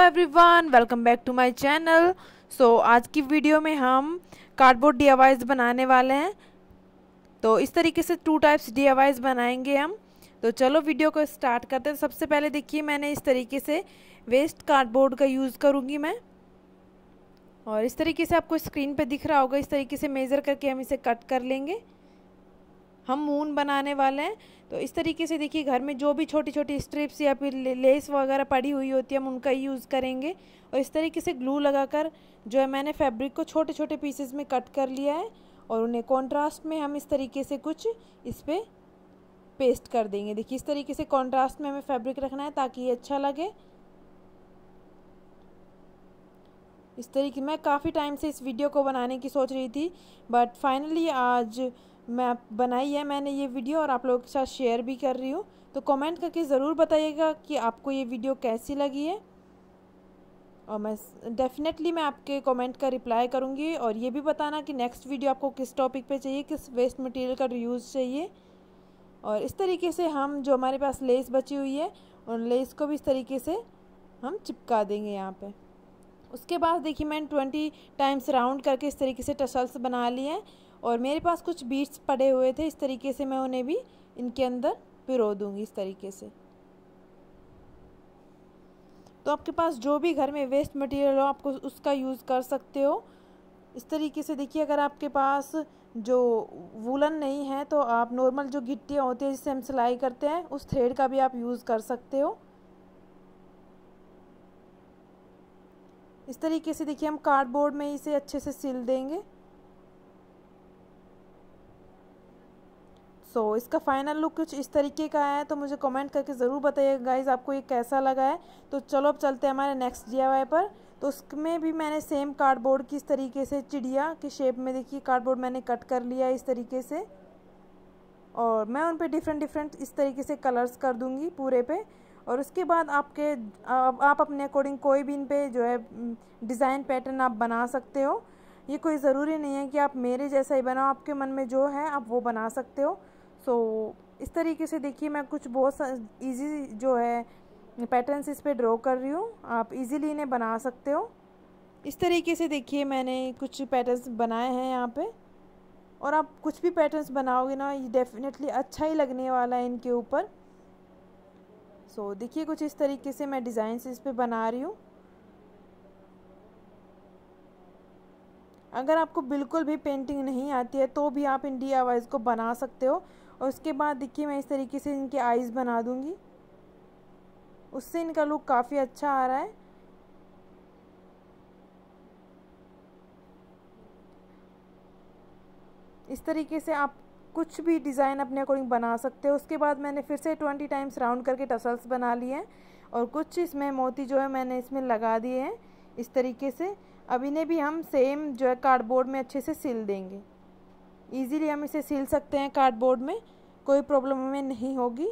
Everyone, welcome back to my channel. आज की video में हम कार्डबोर्ड DIYs बनाने वाले हैं। तो इस तरीके से 2 टाइप्स DIYs बनाएंगे हम। तो चलो वीडियो को स्टार्ट करते हैं। सबसे पहले देखिए, मैंने इस तरीके से वेस्ट कार्डबोर्ड का यूज़ करूँगी मैं, और इस तरीके से आपको स्क्रीन पे दिख रहा होगा। इस तरीके से मेज़र करके हम इसे कट कर लेंगे। हम मून बनाने वाले हैं। तो इस तरीके से देखिए, घर में जो भी छोटी छोटी स्ट्रिप्स या फिर लेस वगैरह पड़ी हुई होती है, हम उनका यूज़ करेंगे। और इस तरीके से ग्लू लगाकर जो है मैंने फैब्रिक को छोटे छोटे पीसेस में कट कर लिया है, और उन्हें कॉन्ट्रास्ट में हम इस तरीके से कुछ इस पर पेस्ट कर देंगे। देखिए, इस तरीके से कॉन्ट्रास्ट में हमें फैब्रिक रखना है ताकि ये अच्छा लगे। इस तरीके मैं काफ़ी टाइम से इस वीडियो को बनाने की सोच रही थी, बट फाइनली आज मैं बनाई है मैंने ये वीडियो, और आप लोगों के साथ शेयर भी कर रही हूँ। तो कमेंट करके ज़रूर बताइएगा कि आपको ये वीडियो कैसी लगी है, और मैं डेफिनेटली आपके कमेंट का रिप्लाई करूँगी। और ये भी बताना कि नेक्स्ट वीडियो आपको किस टॉपिक पे चाहिए, किस वेस्ट मटेरियल का रीयूज़ चाहिए। और इस तरीके से हम जो हमारे पास लेस बची हुई है, उन लेस को भी इस तरीके से हम चिपका देंगे यहाँ पे। उसके बाद देखिए, मैंने 20 टाइम्स राउंड करके इस तरीके से टसल्स बना लिए हैं, और मेरे पास कुछ बीड्स पड़े हुए थे। इस तरीके से मैं उन्हें भी इनके अंदर पिरो दूंगी इस तरीके से। तो आपके पास जो भी घर में वेस्ट मटेरियल हो, आपको उसका यूज़ कर सकते हो। इस तरीके से देखिए, अगर आपके पास जो वूलन नहीं है तो आप नॉर्मल जो गिट्टियाँ होती है जिससे हम सिलाई करते हैं, उस थ्रेड का भी आप यूज़ कर सकते हो। इस तरीके से देखिए, हम कार्डबोर्ड में इसे अच्छे से सिल देंगे। इसका फाइनल लुक कुछ इस तरीके का है। तो मुझे कमेंट करके ज़रूर बताइएगा गाइज़, आपको ये कैसा लगा है। तो चलो अब चलते हैं हमारे नेक्स्ट DIY पर। तो उसमें भी मैंने सेम कार्डबोर्ड की इस तरीके से चिड़िया के शेप में देखिए कार्डबोर्ड मैंने कट कर लिया है इस तरीके से, और मैं उन पे डिफरेंट इस तरीके से कलर्स कर दूँगी पूरे पे। और उसके बाद आप अपने अकॉर्डिंग कोई भी इन पे जो है डिज़ाइन पैटर्न आप बना सकते हो। ये कोई ज़रूरी नहीं है कि आप मेरे जैसा ही बनाओ, आपके मन में जो है आप वो बना सकते हो। इस तरीके से देखिए, मैं कुछ बहुत इजी जो है पैटर्न्स इस पे ड्रॉ कर रही हूँ। आप इजीली इन्हें बना सकते हो। इस तरीके से देखिए, मैंने कुछ पैटर्न्स बनाए हैं यहाँ पे, और आप कुछ भी पैटर्न्स बनाओगे ना, ये डेफिनेटली अच्छा ही लगने वाला है इनके ऊपर। देखिए, कुछ इस तरीके से मैं डिज़ाइंस इस पे बना रही हूँ। अगर आपको बिल्कुल भी पेंटिंग नहीं आती है तो भी आप इन DIYs को बना सकते हो। और उसके बाद देखिए, मैं इस तरीके से इनके आईज़ बना दूंगी, उससे इनका लुक काफ़ी अच्छा आ रहा है। इस तरीके से आप कुछ भी डिज़ाइन अपने अकॉर्डिंग बना सकते हो। उसके बाद मैंने फिर से 20 टाइम्स राउंड करके टसल्स बना लिए हैं, और कुछ इसमें मोती जो है मैंने इसमें लगा दिए हैं इस तरीके से। अब इन्हें भी हम सेम जो है कार्डबोर्ड में अच्छे से सिल देंगे। इजीली हम इसे सिल सकते हैं कार्डबोर्ड में, कोई प्रॉब्लम हमें नहीं होगी।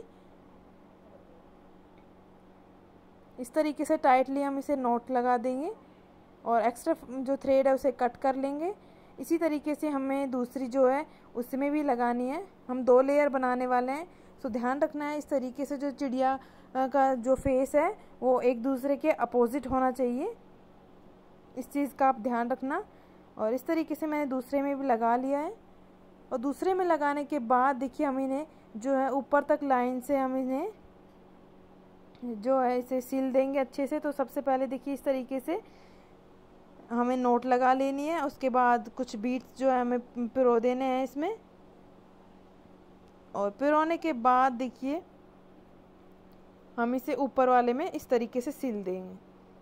इस तरीके से टाइटली हम इसे नॉट लगा देंगे, और एक्स्ट्रा जो थ्रेड है उसे कट कर लेंगे। इसी तरीके से हमें दूसरी जो है उसमें भी लगानी है। हम 2 लेयर बनाने वाले हैं। ध्यान रखना है, इस तरीके से जो चिड़िया का जो फेस है वो एक दूसरे के अपोजिट होना चाहिए। इस चीज़ का आप ध्यान रखना। और इस तरीके से मैंने दूसरे में भी लगा लिया है। और दूसरे में लगाने के बाद देखिए, हम इन्हें जो है ऊपर तक लाइन से हम इन्हें जो है इसे सिल देंगे अच्छे से। तो सबसे पहले देखिए, इस तरीके से हमें नोट लगा लेनी है। उसके बाद कुछ बीट्स जो है हमें पिरो देने हैं इसमें, और पिरोने के बाद देखिए, हम इसे ऊपर वाले में इस तरीके से सिल देंगे।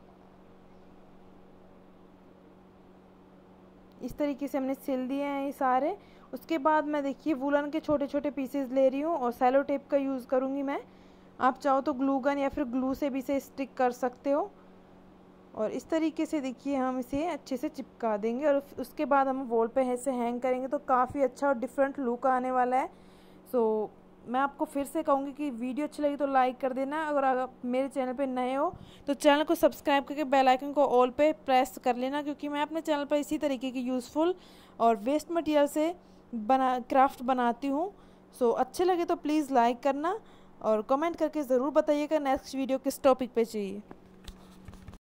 इस तरीके से हमने सिल दिए हैं ये सारे। उसके बाद मैं देखिए वुलन के छोटे छोटे पीसेस ले रही हूँ, और सेलो टेप का यूज़ करूँगी मैं। आप चाहो तो ग्लू गन या फिर ग्लू से भी इसे स्टिक कर सकते हो। और इस तरीके से देखिए, हम इसे अच्छे से चिपका देंगे, और उसके बाद हम वॉल पे ऐसे हैंग करेंगे तो काफ़ी अच्छा और डिफरेंट लुक आने वाला है। मैं आपको फिर से कहूँगी कि वीडियो अच्छी लगी तो लाइक कर देना। अगर आप मेरे चैनल पे नए हो तो चैनल को सब्सक्राइब करके बेल आइकन को ऑल पे प्रेस कर लेना, क्योंकि मैं अपने चैनल पर इसी तरीके की यूज़फुल और वेस्ट मटेरियल से क्राफ्ट बनाती हूँ। अच्छे लगे तो प्लीज़ लाइक करना, और कमेंट करके ज़रूर बताइएगा नेक्स्ट वीडियो किस टॉपिक पे चाहिए।